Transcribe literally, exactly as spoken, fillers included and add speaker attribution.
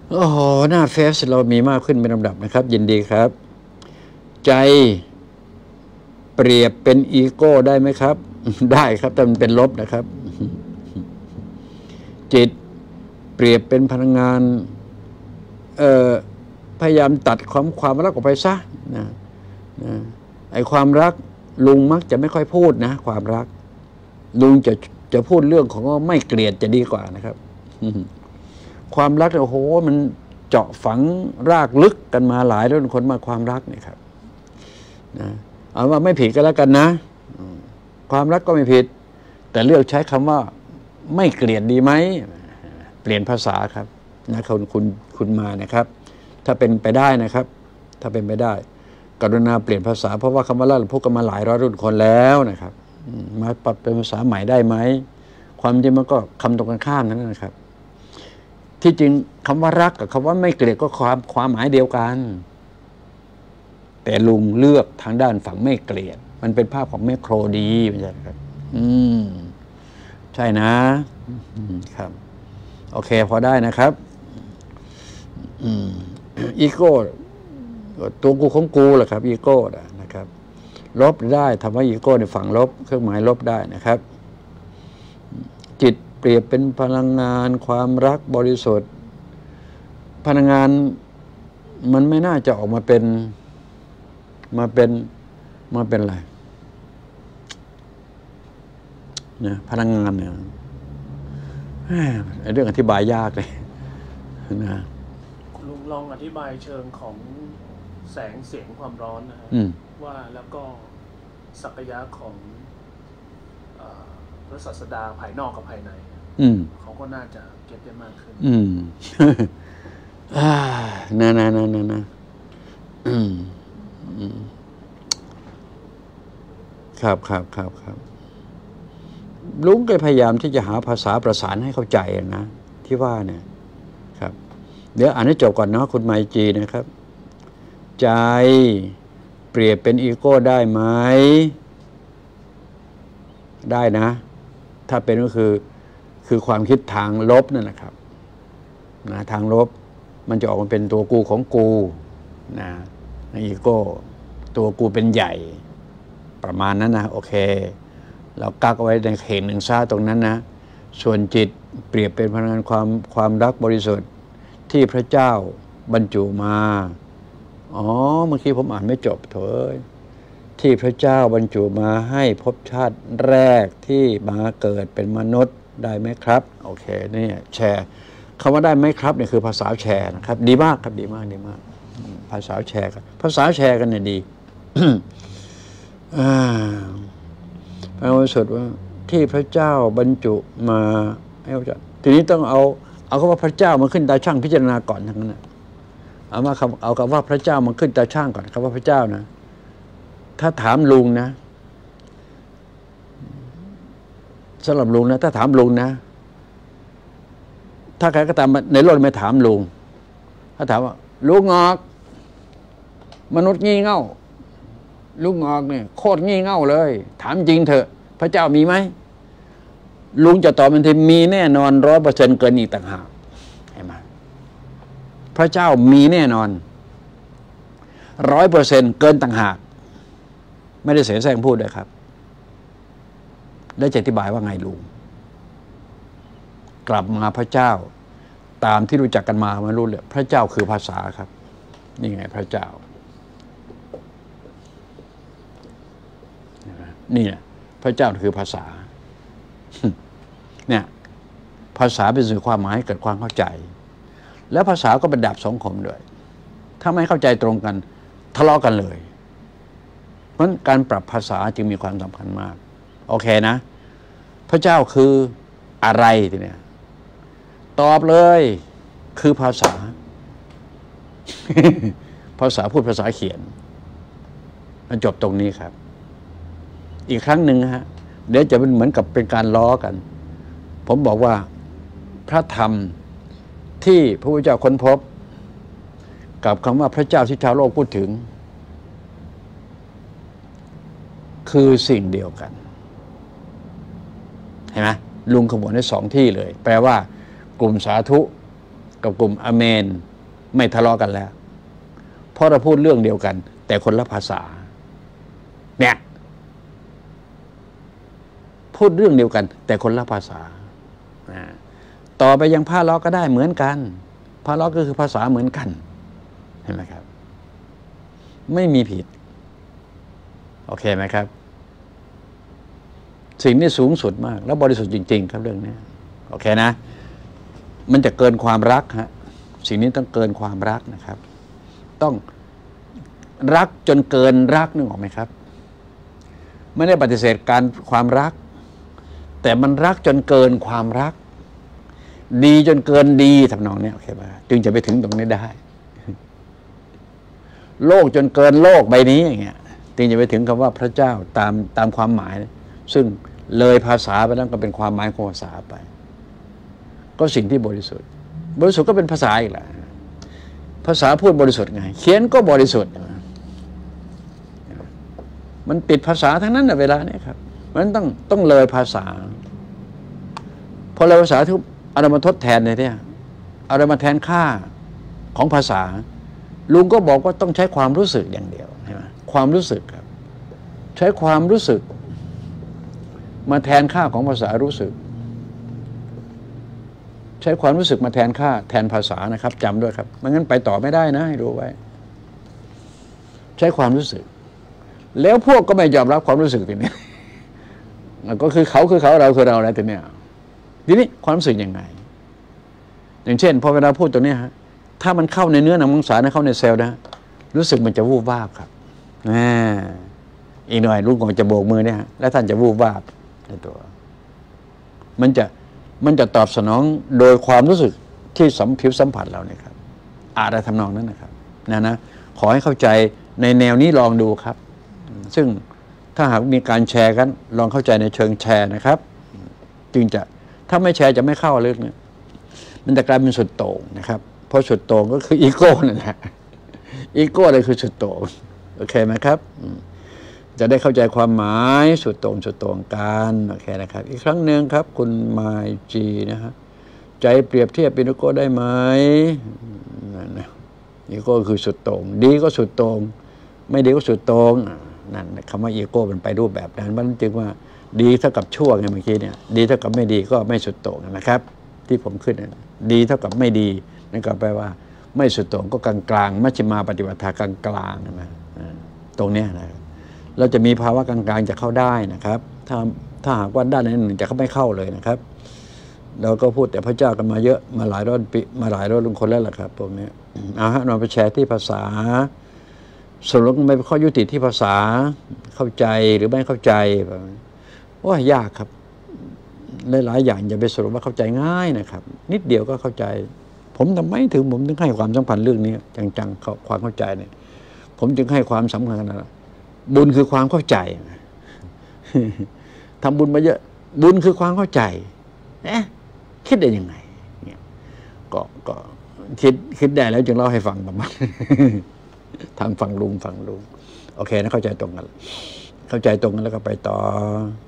Speaker 1: โอ้โหหน้าเฟซเรามีมากขึ้นเป็นลำดับนะครับยินดีครับ ใจเปรียบเป็นอีโก้ได้ไหมครับ ได้ครับแต่มันเป็นลบนะครับ จิตเปรียบเป็นพลังงานเอ่อพยายามตัดความความรักออกไปซะนะนะไอ้ความรักลุงมักจะไม่ค่อยพูดนะความรักลุงจะจะพูดเรื่องของว่าไม่เกลียดจะดีกว่านะครับ ความรักโอ้โหมันเจาะฝังรากลึกกันมาหลายรุ่นคนมาความรักเนี่ยครับนะเอาว่าไม่ผิดก็แล้วกันนะความรักก็ไม่ผิดแต่เลือกใช้คำว่าไม่เกลียดดีไหมเปลี่ยนภาษาครับนะคุณคุณคุณมานะครับถ้าเป็นไปได้นะครับถ้าเป็นไปได้กรุณาเปลี่ยนภาษาเพราะว่าคำว่ารักเราพูดกันมาหลายร้อยรุ่นคนแล้วนะครับมาปรับเป็นภาษาใหม่ได้ไหมความจริงมันก็คำตรงกันข้ามนั่นนะครับที่จริงคำว่ารักกับคำว่าไม่เกลียดก็ความความหมายเดียวกันแต่ลุงเลือกทางด้านฝั่งไม่เกลียดมันเป็นภาพของแมคโครดีไม่ใช่ครับอืมใช่นะครับโอเคพอได้นะครับอืมอีโก้ตัวกูของกูแหละครับอีโก้นะครับลบได้ทำให้อีโก้ในฝั่งลบเครื่องหมายลบได้นะครับจิตเปรียบเป็นพลังงานความรักบริสุทธิ์พลังงานมันไม่น่าจะออกมาเป็นมาเป็นมาเป็นอะไรนะพลังงานเนี่ยเรื่องอธิบายยากเลยนะ
Speaker 2: ลุงลองอธิบายเชิงของแสงเสียงความร้อนนะฮะว่าแล้วก็ศักยะของพระศาสดาภายนอกกับภายในเขาก็น่าจะเก็ตได้มากขึ้น
Speaker 1: อืมอ่านะนะนะนะนะอืมอืมครับครับครับครับลุงก็พยายามที่จะหาภาษาประสานให้เข้าใจนะที่ว่าเนี่ยครับเดี๋ยวอ่านให้จบก่อนเนาะคุณไมจีนะครับใจเปรียบเป็นอีโก้ได้ไหมได้นะถ้าเป็นก็คือคือความคิดทางลบนั่นแหละครับนะทางลบมันจะออกมาเป็นตัวกูของกูนะอีโก้ตัวกูเป็นใหญ่ประมาณนั้นนะโอเคเรากักเอาไว้ในเขตหนึ่งซ่าตรงนั้นนะส่วนจิตเปรียบเป็นพลังงานความความรักบริสุทธิ์ที่พระเจ้าบรรจุมาอ๋อเมื่อกี้ผมอ่านไม่จบเถอะที่พระเจ้าบรรจุมาให้ภพชาติแรกที่มาเกิดเป็นมนุษย์ได้ไหมครับโอเคนี่แชร์คำว่าได้ไหมครับเนี่ยคือภาษาแชร์นะครับดีมากครับดีมากดีมากภาษาแชร์กันภาษาแชร์กันเนี่ยดีอ่าพระบริสุทธิ์ว่าที่พระเจ้าบรรจุมาให้พระเจ้าทีนี้ต้องเอาเอาคำว่าพระเจ้ามาขึ้นตาช่างพิจารณาก่อนทั้งนั้นนะเอามาคำเอาคำว่าพระเจ้ามาขึ้นตาช่างก่อนคำว่าพระเจ้านะถ้าถามลุงนะสำหรับลุงนะถ้าถามลุงนะถ้าใครก็ตามในโลกไม่ถามลุงถ้าถามว่าลุงงอกมนุษย์งี่เง่าลุงงอกเนี่ยโคตรงี่เง่าเลยถามจริงเถอะพระเจ้ามีไหมลุงจะตอบมันทีมีแน่นอนร้อยเปอร์เซ็นต์เกินอีกต่างหากเห็นไหมพระเจ้ามีแน่นอนร้อยเปอร์เซ็นต์เกินต่างหากไม่ได้เสแสร้งพูดเลยครับได้จะอธิบายว่าไงลุงกลับมาพระเจ้าตามที่รู้จักกันมาไม่รู้เลยพระเจ้าคือภาษาครับนี่ไงพระเจ้านี่นะพระเจ้าคือภาษาเนี่ยภาษาเป็นสื่อความหมายให้เกิดความเข้าใจแล้วภาษาก็เป็นดาบสองคมด้วยถ้าไม่เข้าใจตรงกันทะเลาะกันเลยเพราะการปรับภาษาจึงมีความสำคัญมากโอเคนะพระเจ้าคืออะไรทีเนี้ยตอบเลยคือภาษา ภาษาพูดภาษาเขียนมันจบตรงนี้ครับอีกครั้งหนึ่งฮะเดี๋ยวจะเป็นเหมือนกับเป็นการล้อกันผมบอกว่าพระธรรมที่พระพุทธเจ้าค้นพบกับคำว่าพระเจ้าที่ชาวโลกพูดถึงคือสิ่งเดียวกันเห็นไหมลุงขบวนได้สองที่เลยแปลว่ากลุ่มสาธุกับกลุ่มอาเมนไม่ทะเลาะกันแล้วเพราะเราพูดเรื่องเดียวกันแต่คนละภาษาเนี่ยพูดเรื่องเดียวกันแต่คนละภาษาต่อไปยังพาเลาะก็ได้เหมือนกันพาเลาะก็คือภาษาเหมือนกันเห็นไหมครับไม่มีผิดโอเคไหมครับสิ่งนี้สูงสุดมากแล้วบริสุทธิ์จริงๆครับเรื่องนี้โอเคนะมันจะเกินความรักฮะสิ่งนี้ต้องเกินความรักนะครับต้องรักจนเกินรักนึกออกไหมครับไม่ได้ปฏิเสธการความรักแต่มันรักจนเกินความรักดีจนเกินดีทำนองนี้โอเคไหมจึงจะไปถึงตรงนี้ได้โลกจนเกินโลกใบนี้อย่างเงี้ยจึงจะไปถึงคำว่าพระเจ้าตามตามความหมายซึ่งเลยภาษาไปแล้วก็เป็นความหมายของภาษาไปก็สิ่งที่บริสุทธิ์บริสุทธิ์ก็เป็นภาษาอีกแหละภาษาพูดบริสุทธิ์ไงเขียนก็บริสุทธิ์มันติดภาษาทั้งนั้นในเวลานี้ครับมันต้องต้องเลยภาษาพอเลยภาษาทุกเอามาทดแทนเลยเนี่ยเอามาแทนค่าของภาษาลุงก็บอกว่าต้องใช้ความรู้สึกอย่างเดียวใช่ไหมความรู้สึกครับใช้ความรู้สึกมาแทนค่าของภาษารู้สึกใช้ความรู้สึกมาแทนค่าแทนภาษานะครับจำด้วยครับไม่งั้นไปต่อไม่ได้นะให้รู้ไว้ใช้ความรู้สึกแล้วพวกก็ไม่ยอมรับความรู้สึกทีนี้ก็คือเขาคือเขาเราคือเราอะไรทีนี้ทีนี้ความรู้สึกยังไงอย่างเช่นพอเวลาพูดตัวนี้ฮะถ้ามันเข้าในเนื้อหนังมังสานะเข้าในเซลล์นะรู้สึกมันจะวูบวาบครับอ่าอีกหน่อยลูกของจะโบกมือเนี่ยแล้วท่านจะวูบวาบในตัวมันจะมันจะตอบสนองโดยความรู้สึกที่สัมผิวสัมผัสเราเนี่ยครับอะไรทำนองนั้นนะครับนะนะขอให้เข้าใจในแนวนี้ลองดูครับซึ่งถ้าหากมีการแชร์กันลองเข้าใจในเชิงแชร์นะครับจึงจะถ้าไม่แชร์จะไม่เข้าเรื่องนี้มันจะกลายเป็นสุดโต่งนะครับเพราะสุดโต่งก็คืออีโก้นั่นแหละอีโก้อะไรคือสุดโต่งโอเคไหมครับจะได้เข้าใจความหมายสุดโต่งสุดโต่งกันโอเคนะครับอีกครั้งหนึ่งครับคุณมายจีนะฮะใจเปรียบเทียบเป็นอีโก้ได้ไหมนั่นนะอีโก้คือสุดโต่งดีก็สุดโต่งไม่ดีก็สุดโต่งนั่นคำว่าอีโก้มันไปรูปแบบนั้นมันจึงว่าดีเท่ากับชั่วไงเมื่อกี้เนี่ยดีเท่ากับไม่ดีก็ไม่สุดโต่งนะครับที่ผมขึ้นนะดีเท่ากับไม่ดีนั่นก็แปลว่าไม่สุดโต่งก็กลางกลางมัชฌิมาปฏิปทากลางกลางนะตรงนี้นะเราจะมีภาวะกลางกลางจะเข้าได้นะครับถ้าถ้าหากว่าด้านไหนหนึ่งจะไม่เข้าเลยนะครับเราก็พูดแต่พระเจ้ากันมาเยอะมาหลายร้อยปีมาหลายร้อยลุงคนแล้วล่ะครับพวกนี้เอาฮะเราไปแชร์ที่ภาษาสรุปไม่เป็นข้อยุติที่ภาษาเข้าใจหรือไม่เข้าใจโอ้ยยากครับหลายๆอย่างอย่าไปสรุปว่าเข้าใจง่ายนะครับนิดเดียวก็เข้าใจผมทำไมถึงผมถึงให้ความสำคัญเรื่องนี้จังๆความเข้าใจเนี่ยผมจึงให้ความสำคัญนะบุญคือความเข้าใจทำบุญมาเยอะบุญคือความเข้าใจเอ๊ะคิดได้ยังไงเนี่ยก็ก็คิดคิดได้แล้วจึงเล่าให้ฟังประมาณทางฝั่งลุงฝั่งลุงโอเคนะเข้าใจตรงกันเข้าใจตรงกันแล้วก็ไปต่อ